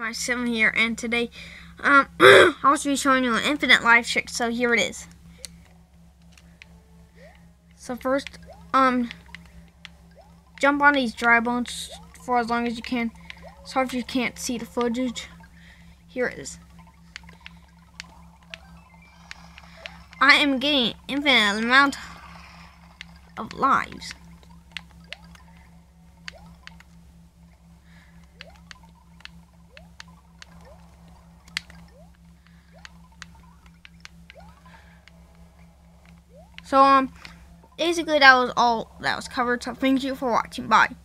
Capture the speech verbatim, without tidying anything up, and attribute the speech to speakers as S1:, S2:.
S1: My seven here, and today um, I'll be showing you an infinite life trick. So here it is. So first, um, jump on these dry bones for as long as you can. Sorry if you can't see the footage. Here it is. I am getting infinite amount of lives. So um basically that was all that was covered. So thank you for watching. Bye.